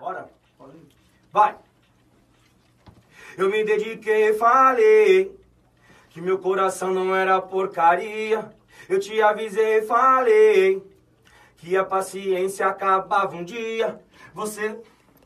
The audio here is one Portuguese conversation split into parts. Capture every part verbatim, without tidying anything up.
Bora. Vai. Eu me dediquei e falei que meu coração não era porcaria. Eu te avisei e falei que a paciência acabava um dia. Você...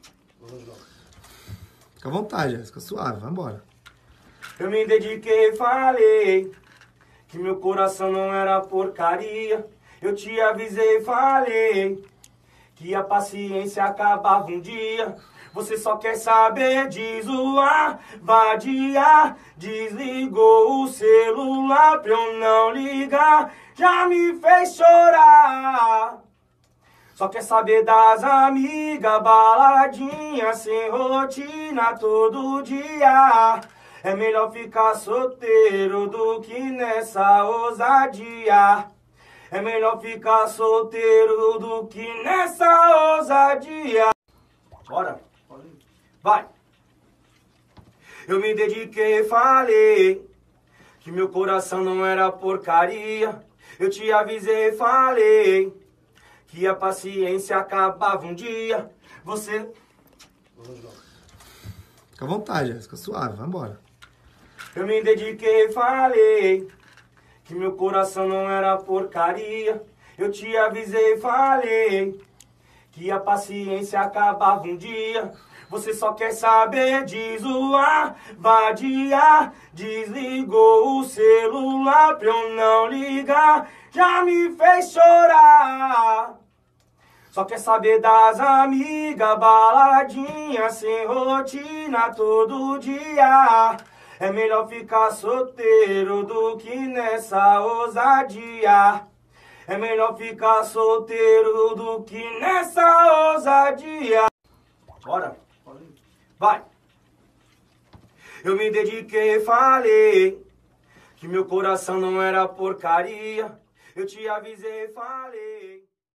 Fica à vontade, fica suave, vambora. Eu me dediquei e falei que meu coração não era porcaria. Eu te avisei e falei que a paciência acabava um dia. Você só quer saber de zoar, vadiar. Desligou o celular pra eu não ligar. Já me fez chorar. Só quer saber das amigas, baladinha, sem rotina todo dia. É melhor ficar solteiro do que nessa ousadia. É melhor ficar solteiro do que nessa ousadia. Bora. Vai. Eu me dediquei e falei que meu coração não era porcaria. Eu te avisei e falei que a paciência acabava um dia. Você... Fica à vontade, fica suave, vambora. Eu me dediquei e falei que meu coração não era porcaria. Eu te avisei e falei que a paciência acabava um dia. Você só quer saber de zoar, vadiar. Desligou o celular pra eu não ligar. Já me fez chorar. Só quer saber das amigas, baladinha, sem rotina todo dia. É melhor ficar solteiro do que nessa ousadia. É melhor ficar solteiro do que nessa ousadia. Bora. Vai. Eu me dediquei e falei que meu coração não era porcaria. Eu te avisei e falei.